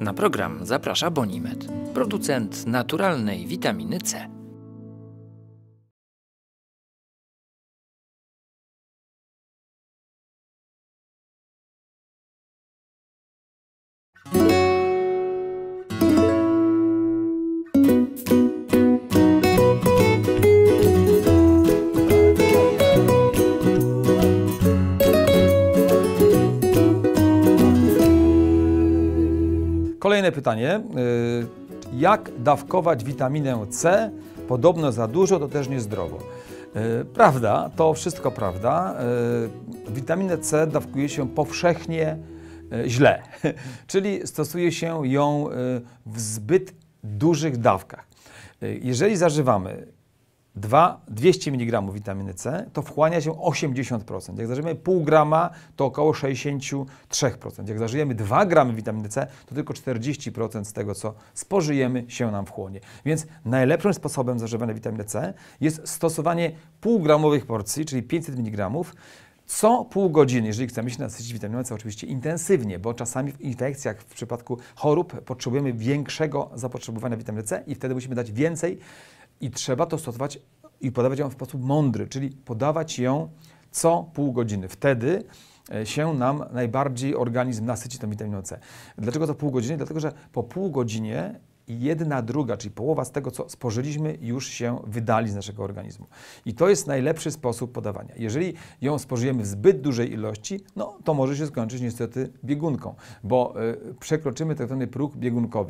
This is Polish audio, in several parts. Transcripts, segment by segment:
Na program zaprasza Bonimed, producent naturalnej witaminy C. Kolejne pytanie. Jak dawkować witaminę C? Podobno za dużo, to też niezdrowo. Prawda, to wszystko prawda. Witaminę C dawkuje się powszechnie źle, czyli stosuje się ją w zbyt dużych dawkach. Jeżeli zażywamy 200 mg witaminy C, to wchłania się 80%. Jak zażyjemy pół grama, to około 63%. Jak zażyjemy 2 gramy witaminy C, to tylko 40% z tego, co spożyjemy, się nam wchłonie. Więc najlepszym sposobem zażywania witaminy C jest stosowanie półgramowych porcji, czyli 500 mg, co pół godziny, jeżeli chcemy się nasycić witaminą C, oczywiście intensywnie, bo czasami w infekcjach, w przypadku chorób potrzebujemy większego zapotrzebowania witaminy C i wtedy musimy dać więcej i trzeba to stosować i podawać ją w sposób mądry, czyli podawać ją co pół godziny. Wtedy się nam najbardziej organizm nasyci tą witaminą C. Dlaczego to pół godziny? Dlatego, że po pół godzinie 1/2, czyli połowa z tego, co spożyliśmy, już się wydali z naszego organizmu. I to jest najlepszy sposób podawania. Jeżeli ją spożyjemy w zbyt dużej ilości, no to może się skończyć niestety biegunką, bo przekroczymy tak zwany próg biegunkowy.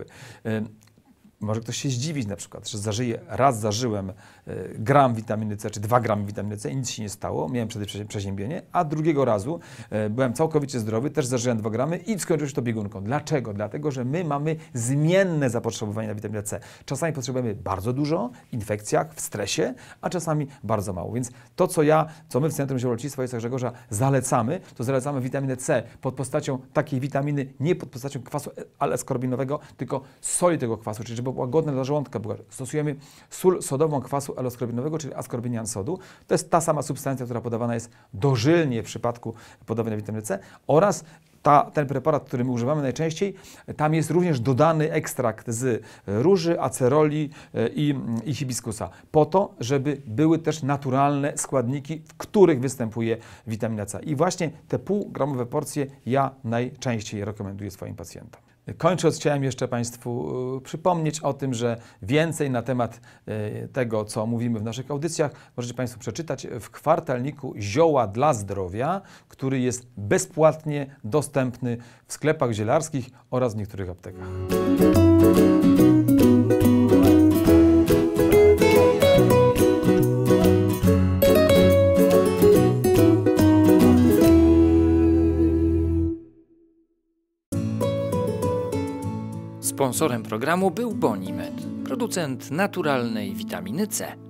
Może ktoś się zdziwić na przykład, że raz zażyłem gram witaminy C, czy 2 gramy witaminy C i nic się nie stało, miałem wtedy przeziębienie, a drugiego razu byłem całkowicie zdrowy, też zażyłem 2 gramy i skończyło się to biegunką. Dlaczego? Dlatego, że my mamy zmienne zapotrzebowanie na witaminę C. Czasami potrzebujemy bardzo dużo w infekcjach, w stresie, a czasami bardzo mało. Więc to, co my w Centrum Zieloolecznictwa Ojca Grzegorza zalecamy, to zalecamy witaminę C pod postacią takiej witaminy, nie pod postacią kwasu L-askorbinowego, tylko soli tego kwasu, czyli żeby była godna dla żołądka. Stosujemy sól sodową kwasu L-askorbinowego, czyli askorbinian sodu. To jest ta sama substancja, która podawana jest dożylnie w przypadku podawania witaminy C oraz ten preparat, który my używamy najczęściej, tam jest również dodany ekstrakt z róży, aceroli i hibiskusa, po to, żeby były też naturalne składniki, w których występuje witamina C. I właśnie te półgramowe porcje ja najczęściej rekomenduję swoim pacjentom. Kończąc, chciałem jeszcze Państwu przypomnieć o tym, że więcej na temat tego, co mówimy w naszych audycjach, możecie Państwo przeczytać w kwartalniku Zioła dla Zdrowia, który jest bezpłatnie dostępny w sklepach zielarskich oraz w niektórych aptekach. Sponsorem programu był Bonimed, producent naturalnej witaminy C.